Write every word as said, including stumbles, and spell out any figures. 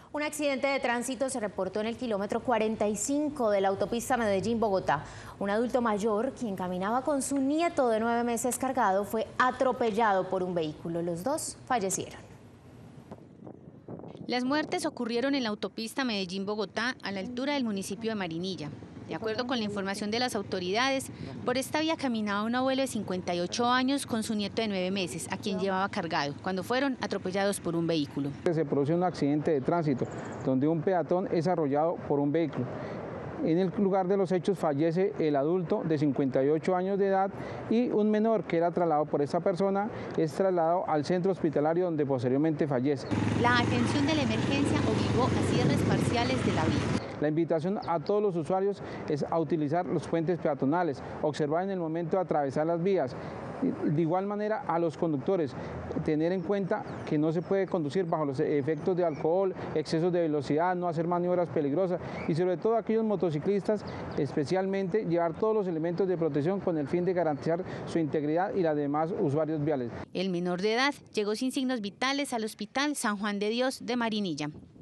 Un accidente de tránsito se reportó en el kilómetro cuarenta y cinco de la autopista Medellín-Bogotá. Un adulto mayor, quien caminaba con su nieto de nueve meses cargado, fue atropellado por un vehículo. Los dos fallecieron. Las muertes ocurrieron en la autopista Medellín-Bogotá, a la altura del municipio de Marinilla. De acuerdo con la información de las autoridades, por esta vía caminaba un abuelo de cincuenta y ocho años con su nieto de nueve meses, a quien llevaba cargado, cuando fueron atropellados por un vehículo. Se produce un accidente de tránsito, donde un peatón es arrollado por un vehículo. En el lugar de los hechos fallece el adulto de cincuenta y ocho años de edad y un menor que era trasladado por esta persona es trasladado al centro hospitalario donde posteriormente fallece. La atención de la emergencia obligó a cierres parciales de la vía. La invitación a todos los usuarios es a utilizar los puentes peatonales, observar en el momento de atravesar las vías. De igual manera a los conductores, tener en cuenta que no se puede conducir bajo los efectos de alcohol, excesos de velocidad, no hacer maniobras peligrosas y sobre todo aquellos motociclistas, especialmente llevar todos los elementos de protección con el fin de garantizar su integridad y las demás usuarios viales. El menor de edad llegó sin signos vitales al Hospital San Juan de Dios de Marinilla.